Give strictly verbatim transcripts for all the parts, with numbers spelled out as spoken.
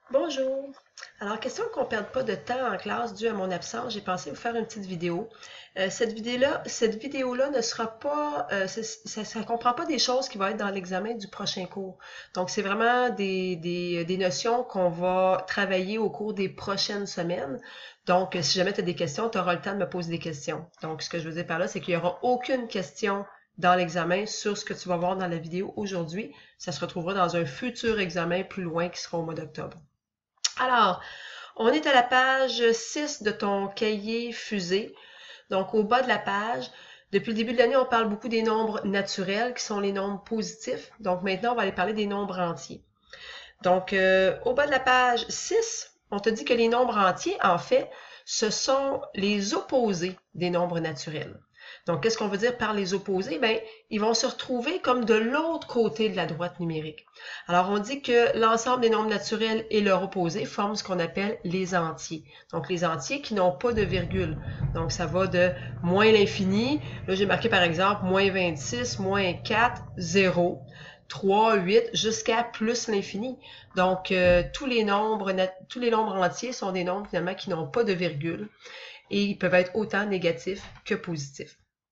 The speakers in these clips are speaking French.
Bonjour. Alors, question qu'on ne perde pas de temps en classe dû à mon absence, j'ai pensé vous faire une petite vidéo. Euh, cette vidéo-là, cette vidéo-là ne sera pas, euh, ça ne comprend pas des choses qui vont être dans l'examen du prochain cours. Donc, c'est vraiment des, des, des notions qu'on va travailler au cours des prochaines semaines. Donc, si jamais tu as des questions, tu auras le temps de me poser des questions. Donc, ce que je veux dire par là, c'est qu'il n'y aura aucune question dans l'examen sur ce que tu vas voir dans la vidéo aujourd'hui. Ça se retrouvera dans un futur examen plus loin qui sera au mois d'octobre. Alors, on est à la page six de ton cahier fusée. Donc, au bas de la page, depuis le début de l'année, on parle beaucoup des nombres naturels, qui sont les nombres positifs. Donc, maintenant, on va aller parler des nombres entiers. Donc, euh, au bas de la page six, on te dit que les nombres entiers, en fait, ce sont les opposés des nombres naturels. Donc, qu'est-ce qu'on veut dire par les opposés? Bien, ils vont se retrouver comme de l'autre côté de la droite numérique. Alors, on dit que l'ensemble des nombres naturels et leur opposé forment ce qu'on appelle les entiers. Donc, les entiers qui n'ont pas de virgule. Donc, ça va de moins l'infini. Là, j'ai marqué par exemple moins vingt-six, moins quatre, zéro. trois, huit, jusqu'à plus l'infini. Donc, euh, tous les nombres tous les nombres entiers sont des nombres finalement qui n'ont pas de virgule et ils peuvent être autant négatifs que positifs.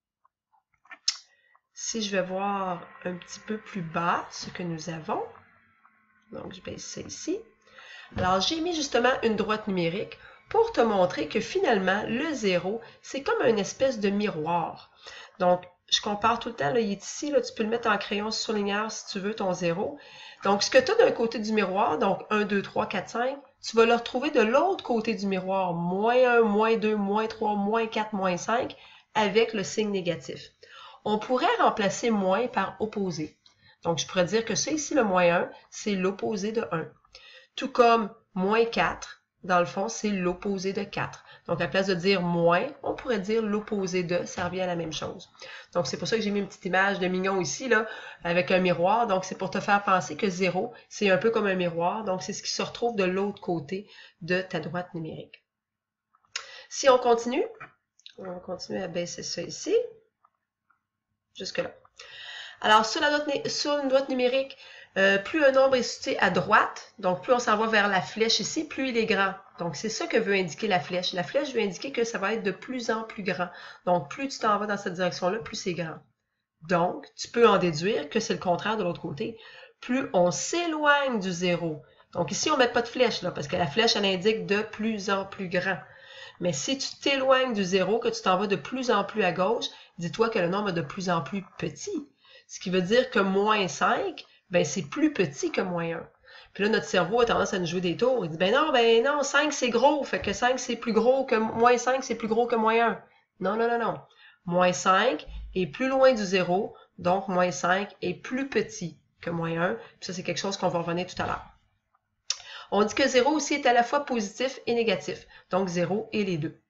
Si je vais voir un petit peu plus bas ce que nous avons, donc je baisse ça ici. Alors, j'ai mis justement une droite numérique pour te montrer que finalement, le zéro, c'est comme une espèce de miroir. Donc, je compare tout le temps, là, il est ici, là, tu peux le mettre en crayon surligneur si tu veux, ton zéro. Donc, ce que tu as d'un côté du miroir, donc un, deux, trois, quatre, cinq, tu vas le retrouver de l'autre côté du miroir, moins un, moins deux, moins trois, moins quatre, moins cinq, avec le signe négatif. On pourrait remplacer moins par opposé. Donc, je pourrais dire que ça ici, le moins un, c'est l'opposé de un. Tout comme moins quatre, dans le fond, c'est l'opposé de quatre. Donc, à la place de dire moins, on pourrait dire l'opposé de, ça revient à la même chose. Donc, c'est pour ça que j'ai mis une petite image de mignon ici, là, avec un miroir. Donc, c'est pour te faire penser que zéro, c'est un peu comme un miroir. Donc, c'est ce qui se retrouve de l'autre côté de ta droite numérique. Si on continue, on va continuer à baisser ça ici, jusque-là. Alors, sur, la droite, sur une droite numérique, euh, plus un nombre est situé à droite, donc plus on s'en va vers la flèche ici, plus il est grand. Donc, c'est ça que veut indiquer la flèche. La flèche veut indiquer que ça va être de plus en plus grand. Donc, plus tu t'en vas dans cette direction-là, plus c'est grand. Donc, tu peux en déduire que c'est le contraire de l'autre côté. Plus on s'éloigne du zéro. Donc, ici, on ne met pas de flèche, là, parce que la flèche, elle indique de plus en plus grand. Mais si tu t'éloignes du zéro, que tu t'en vas de plus en plus à gauche, dis-toi que le nombre est de plus en plus petit. Ce qui veut dire que moins cinq, ben c'est plus petit que moins un. Puis là, notre cerveau a tendance à nous jouer des tours. Il dit, ben non, ben non, cinq c'est gros, fait que cinq c'est plus gros que, moins cinq c'est plus gros que moins un. Non, non, non, non. Moins cinq est plus loin du zéro, donc moins cinq est plus petit que moins un. Puis ça, c'est quelque chose qu'on va revenir tout à l'heure. On dit que zéro aussi est à la fois positif et négatif, donc zéro et les deux.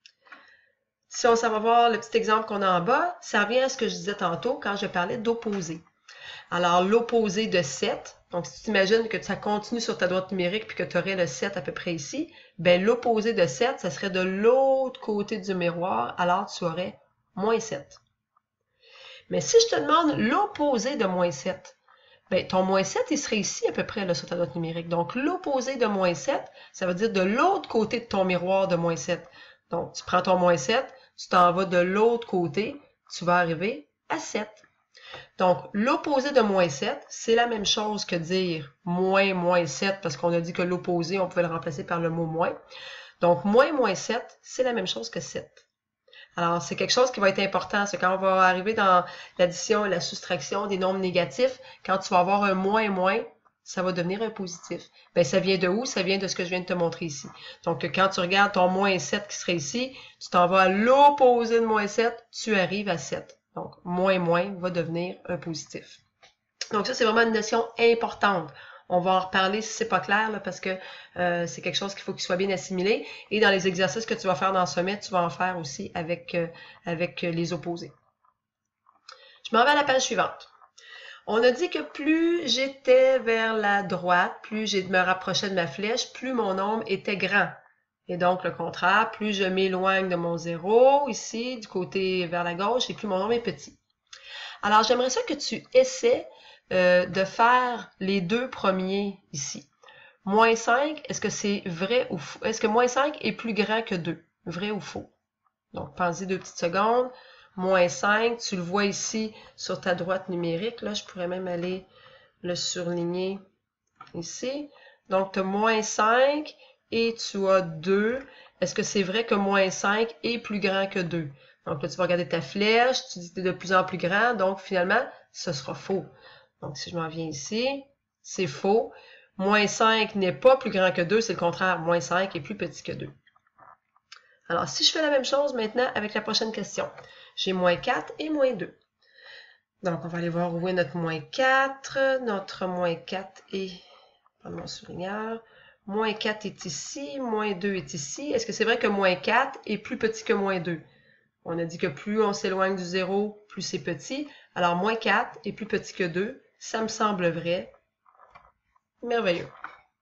Si on s'en va voir le petit exemple qu'on a en bas, ça revient à ce que je disais tantôt quand je parlais d'opposé. Alors, l'opposé de sept, donc si tu t'imagines que ça continue sur ta droite numérique puis que tu aurais le sept à peu près ici, ben l'opposé de sept, ça serait de l'autre côté du miroir, alors tu aurais moins sept. Mais si je te demande l'opposé de moins sept, ben ton moins sept, il serait ici à peu près là, sur ta droite numérique. Donc, l'opposé de moins sept, ça veut dire de l'autre côté de ton miroir de moins sept. Donc, tu prends ton moins sept, tu t'en vas de l'autre côté, tu vas arriver à sept. Donc, l'opposé de moins sept, c'est la même chose que dire moins moins sept, parce qu'on a dit que l'opposé, on pouvait le remplacer par le mot moins. Donc, moins moins sept, c'est la même chose que sept. Alors, c'est quelque chose qui va être important. C'est quand on va arriver dans l'addition et la soustraction des nombres négatifs, quand tu vas avoir un moins moins, ça va devenir un positif. Bien, ça vient de où? Ça vient de ce que je viens de te montrer ici. Donc, quand tu regardes ton moins sept qui serait ici, tu t'en vas à l'opposé de moins sept, tu arrives à sept. Donc, moins moins va devenir un positif. Donc, ça, c'est vraiment une notion importante. On va en reparler si c'est pas clair, là, parce que euh, c'est quelque chose qu'il faut qu'il soit bien assimilé. Et dans les exercices que tu vas faire dans le sommet, tu vas en faire aussi avec, euh, avec les opposés. Je m'en vais à la page suivante. On a dit que plus j'étais vers la droite, plus je me rapprochais de ma flèche, plus mon nombre était grand. Et donc, le contraire, plus je m'éloigne de mon zéro, ici, du côté vers la gauche, et plus mon nombre est petit. Alors, j'aimerais ça que tu essaies euh, de faire les deux premiers ici. Moins cinq, est-ce que c'est vrai ou faux? Est-ce que moins cinq est plus grand que deux? Vrai ou faux? Donc, pensez deux petites secondes. Moins cinq, tu le vois ici sur ta droite numérique. Là, je pourrais même aller le surligner ici. Donc, tu as moins cinq et tu as deux. Est-ce que c'est vrai que moins cinq est plus grand que deux? Donc là, tu vas regarder ta flèche, tu dis que tu es de plus en plus grand, donc finalement, ce sera faux. Donc, si je m'en viens ici, c'est faux. Moins cinq n'est pas plus grand que deux, c'est le contraire. Moins cinq est plus petit que deux. Alors, si je fais la même chose maintenant avec la prochaine question, j'ai moins quatre et moins deux. Donc, on va aller voir où est notre moins quatre. Notre moins quatre est, prendre mon surligneur, moins quatre est ici, moins deux est ici. Est-ce que c'est vrai que moins quatre est plus petit que moins deux? On a dit que plus on s'éloigne du zéro, plus c'est petit. Alors, moins quatre est plus petit que deux. Ça me semble vrai. Merveilleux.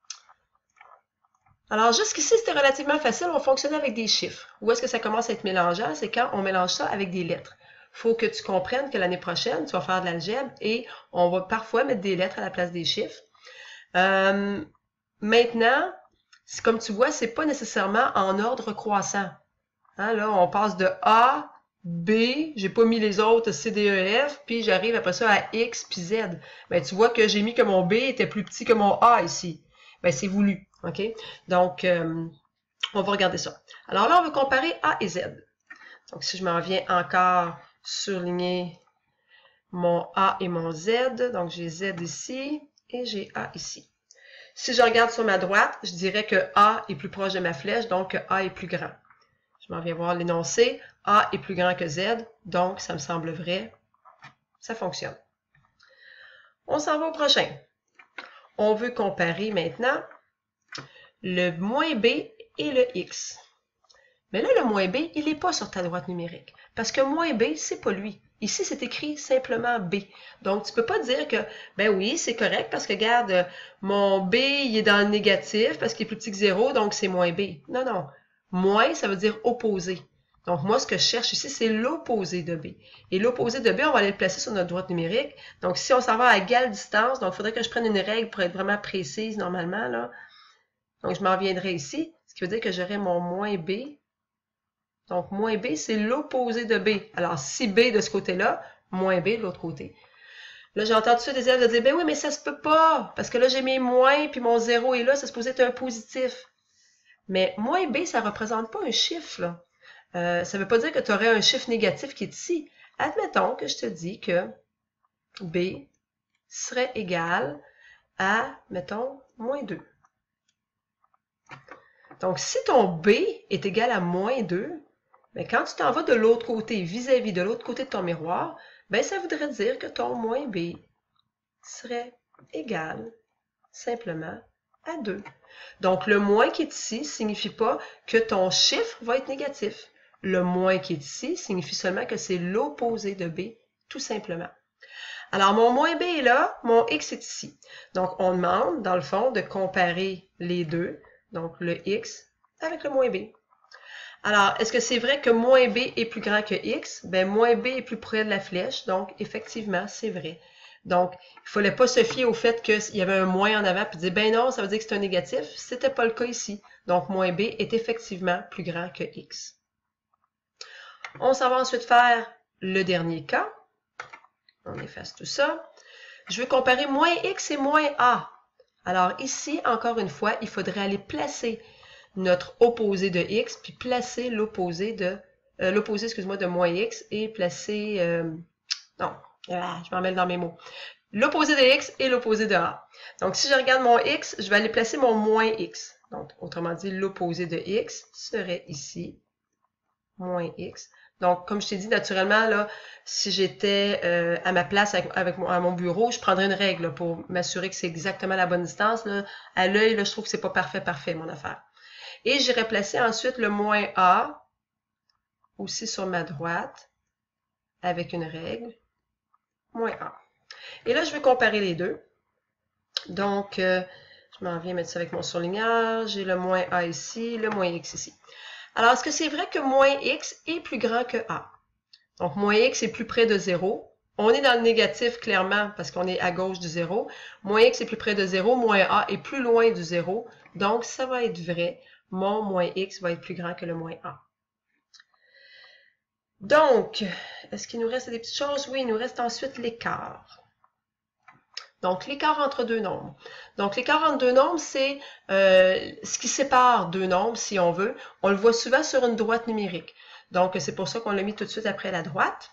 Alors, jusqu'ici, c'était relativement facile. On fonctionnait avec des chiffres. Où est-ce que ça commence à être mélangeant? C'est quand on mélange ça avec des lettres. Il faut que tu comprennes que l'année prochaine, tu vas faire de l'algèbre et on va parfois mettre des lettres à la place des chiffres. Euh, maintenant, comme tu vois, c'est pas nécessairement en ordre croissant. Hein, là, on passe de A, B, j'ai pas mis les autres C, D, E, F, puis j'arrive après ça à X puis Z. Ben, tu vois que j'ai mis que mon B était plus petit que mon A ici. Ben, c'est voulu. OK? Donc, euh, on va regarder ça. Alors là, on va comparer A et Z. Donc, si je m'en viens encore surligner mon A et mon Z, donc j'ai Z ici et j'ai A ici. Si je regarde sur ma droite, je dirais que A est plus proche de ma flèche, donc que A est plus grand. Je m'en viens voir l'énoncé. A est plus grand que Z, donc ça me semble vrai. Ça fonctionne. On s'en va au prochain. On veut comparer maintenant le moins B et le X. Mais là, le moins B, il n'est pas sur ta droite numérique. Parce que moins B, c'est pas lui. Ici, c'est écrit simplement B. Donc, tu peux pas dire que, ben oui, c'est correct parce que, regarde, mon B, il est dans le négatif parce qu'il est plus petit que zéro, donc c'est moins B. Non, non. Moins, ça veut dire opposé. Donc, moi, ce que je cherche ici, c'est l'opposé de B. Et l'opposé de B, on va aller le placer sur notre droite numérique. Donc, si on s'en va à égale distance, donc il faudrait que je prenne une règle pour être vraiment précise normalement, là. Donc, je m'en viendrai ici, ce qui veut dire que j'aurai mon moins B. Donc, moins B, c'est l'opposé de B. Alors, si B de ce côté-là, moins B de l'autre côté. Là, j'ai entendu ça des élèves de dire, ben oui, mais ça se peut pas, parce que là, j'ai mis moins, puis mon zéro est là, ça se posait être un positif. Mais moins B, ça ne représente pas un chiffre, là. Euh, ça ne veut pas dire que tu aurais un chiffre négatif qui est ici. Admettons que je te dis que B serait égal à, mettons, moins deux. Donc, si ton B est égal à moins deux, ben, quand tu t'en vas de l'autre côté, vis-à-vis de l'autre côté de ton miroir, ben, ça voudrait dire que ton moins B serait égal simplement à deux. Donc, le moins qui est ici ne signifie pas que ton chiffre va être négatif. Le moins qui est ici signifie seulement que c'est l'opposé de B, tout simplement. Alors, mon moins B est là, mon X est ici. Donc, on demande, dans le fond, de comparer les deux, donc le X avec le moins B. Alors, est-ce que c'est vrai que moins B est plus grand que X? Ben, moins B est plus près de la flèche, donc effectivement, c'est vrai. Donc, il ne fallait pas se fier au fait qu'il y avait un moins en avant puis dire, ben non, ça veut dire que c'est un négatif. Ce n'était pas le cas ici. Donc, moins B est effectivement plus grand que X. On s'en va ensuite faire le dernier cas. On efface tout ça. Je veux comparer moins X et moins A. Alors, ici, encore une fois, il faudrait aller placer notre opposé de X, puis placer l'opposé de, euh, l'opposé, excuse-moi, de moins X et placer, euh, non, ah, je m'en mêle dans mes mots. L'opposé de X et l'opposé de A. Donc, si je regarde mon X, je vais aller placer mon moins X. Donc, autrement dit, l'opposé de X serait ici, moins X. Donc, comme je t'ai dit, naturellement, là, si j'étais euh, à ma place avec, avec mon, à mon bureau, je prendrais une règle là, pour m'assurer que c'est exactement la bonne distance. Là. À l'œil, là, je trouve que c'est pas parfait, parfait, mon affaire. Et j'irai placer ensuite le moins A aussi sur ma droite avec une règle, moins A. Et là, je vais comparer les deux. Donc, euh, je m'en viens mettre ça avec mon surligneur. J'ai le moins A ici, le moins X ici. Alors, est-ce que c'est vrai que moins X est plus grand que A? Donc, moins X est plus près de zéro. On est dans le négatif clairement parce qu'on est à gauche du zéro. Moins x est plus près de zéro, moins a est plus loin du zéro. Donc, ça va être vrai. Mon moins x va être plus grand que le moins a. Donc, est-ce qu'il nous reste des petites choses? Oui, il nous reste ensuite l'écart. Donc, l'écart entre deux nombres. Donc, l'écart entre deux nombres, c'est euh, ce qui sépare deux nombres, si on veut. On le voit souvent sur une droite numérique. Donc, c'est pour ça qu'on l'a mis tout de suite après la droite.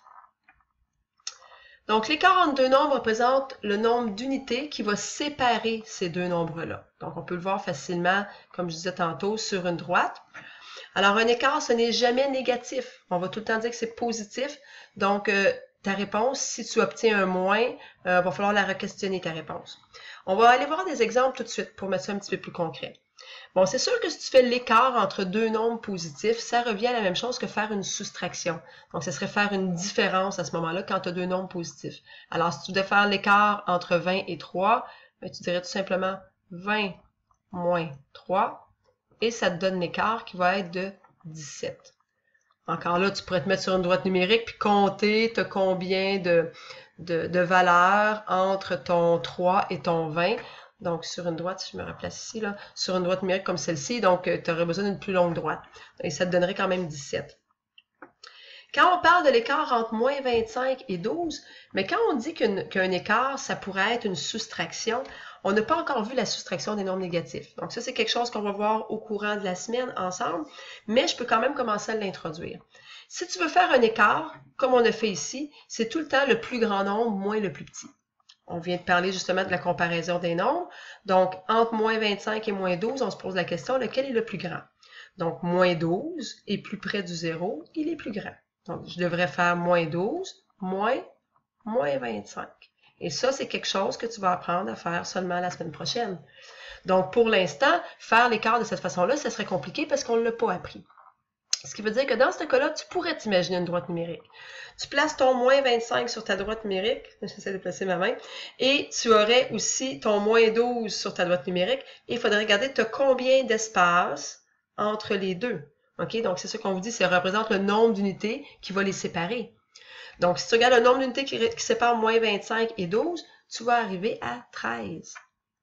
Donc, l'écart entre deux nombres représente le nombre d'unités qui va séparer ces deux nombres-là. Donc, on peut le voir facilement, comme je disais tantôt, sur une droite. Alors, un écart, ce n'est jamais négatif. On va tout le temps dire que c'est positif. Donc, euh, ta réponse, si tu obtiens un moins, il euh, va falloir la re-questionner, ta réponse. On va aller voir des exemples tout de suite pour mettre ça un petit peu plus concret. Bon, c'est sûr que si tu fais l'écart entre deux nombres positifs, ça revient à la même chose que faire une soustraction. Donc, ce serait faire une différence à ce moment-là quand tu as deux nombres positifs. Alors, si tu devais faire l'écart entre vingt et trois, ben, tu dirais tout simplement vingt moins trois, et ça te donne l'écart qui va être de dix-sept. Encore là, tu pourrais te mettre sur une droite numérique puis compter tu as combien de, de, de valeurs entre ton trois et ton vingt. Donc, sur une droite, si je me replace ici, là, sur une droite numérique comme celle-ci, donc tu aurais besoin d'une plus longue droite. Et ça te donnerait quand même dix-sept. Quand on parle de l'écart entre moins vingt-cinq et douze, mais quand on dit qu'un qu'un écart, ça pourrait être une soustraction, on n'a pas encore vu la soustraction des nombres négatifs. Donc ça, c'est quelque chose qu'on va voir au courant de la semaine ensemble, mais je peux quand même commencer à l'introduire. Si tu veux faire un écart, comme on a fait ici, c'est tout le temps le plus grand nombre moins le plus petit. On vient de parler justement de la comparaison des nombres. Donc, entre moins vingt-cinq et moins douze, on se pose la question, lequel est le plus grand? Donc, moins douze est plus près du zéro, il est plus grand. Donc, je devrais faire moins douze, moins, moins vingt-cinq. Et ça, c'est quelque chose que tu vas apprendre à faire seulement la semaine prochaine. Donc, pour l'instant, faire l'écart de cette façon-là, ça serait compliqué parce qu'on ne l'a pas appris. Ce qui veut dire que dans ce cas-là, tu pourrais t'imaginer une droite numérique. Tu places ton moins vingt-cinq sur ta droite numérique, j'essaie de placer ma main, et tu aurais aussi ton moins douze sur ta droite numérique, et il faudrait regarder, tu as combien d'espace entre les deux. OK? Donc, c'est ça qu'on vous dit, ça représente le nombre d'unités qui va les séparer. Donc, si tu regardes le nombre d'unités qui, qui sépare moins vingt-cinq et douze, tu vas arriver à treize.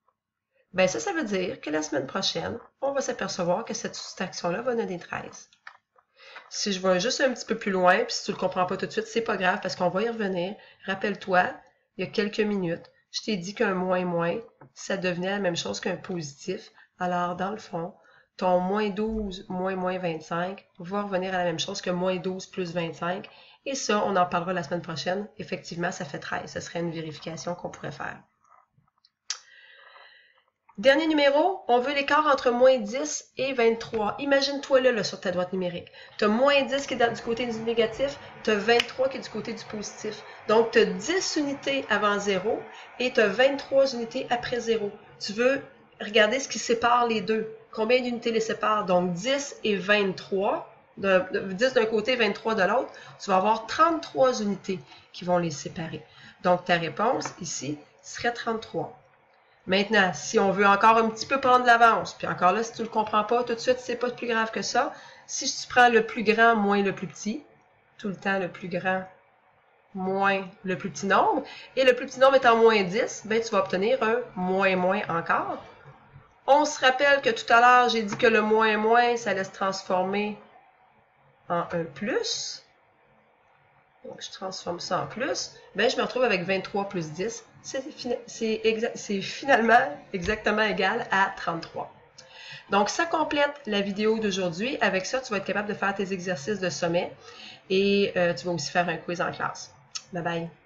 Bien, ça, ça veut dire que la semaine prochaine, on va s'apercevoir que cette soustraction-là va donner treize. Si je vais juste un petit peu plus loin, puis si tu ne le comprends pas tout de suite, c'est pas grave parce qu'on va y revenir. Rappelle-toi, il y a quelques minutes, je t'ai dit qu'un moins moins, ça devenait la même chose qu'un positif. Alors, dans le fond, ton moins douze moins moins vingt-cinq va revenir à la même chose que moins douze plus vingt-cinq. Et ça, on en parlera la semaine prochaine. Effectivement, ça fait treize. Ce serait une vérification qu'on pourrait faire. Dernier numéro, on veut l'écart entre moins dix et vingt-trois. Imagine-toi là, là sur ta droite numérique. Tu as moins dix qui est du côté du négatif, tu as vingt-trois qui est du côté du positif. Donc, tu as dix unités avant zéro et tu as vingt-trois unités après zéro. Tu veux regarder ce qui sépare les deux. Combien d'unités les sépare? Donc, dix et vingt-trois. dix d'un côté, vingt-trois de l'autre. Tu vas avoir trente-trois unités qui vont les séparer. Donc, ta réponse ici serait trente-trois. Maintenant, si on veut encore un petit peu prendre l'avance, puis encore là, si tu ne le comprends pas tout de suite, c'est pas plus grave que ça. Si tu prends le plus grand moins le plus petit, tout le temps le plus grand moins le plus petit nombre, et le plus petit nombre étant moins dix, ben, tu vas obtenir un moins moins encore. On se rappelle que tout à l'heure, j'ai dit que le moins moins, ça allait se transformer en un plus. Donc, je transforme ça en plus. Ben, je me retrouve avec vingt-trois plus dix. C'est finalement exactement égal à trente-trois. Donc, ça complète la vidéo d'aujourd'hui. Avec ça, tu vas être capable de faire tes exercices de sommet et euh, tu vas aussi faire un quiz en classe. Bye bye!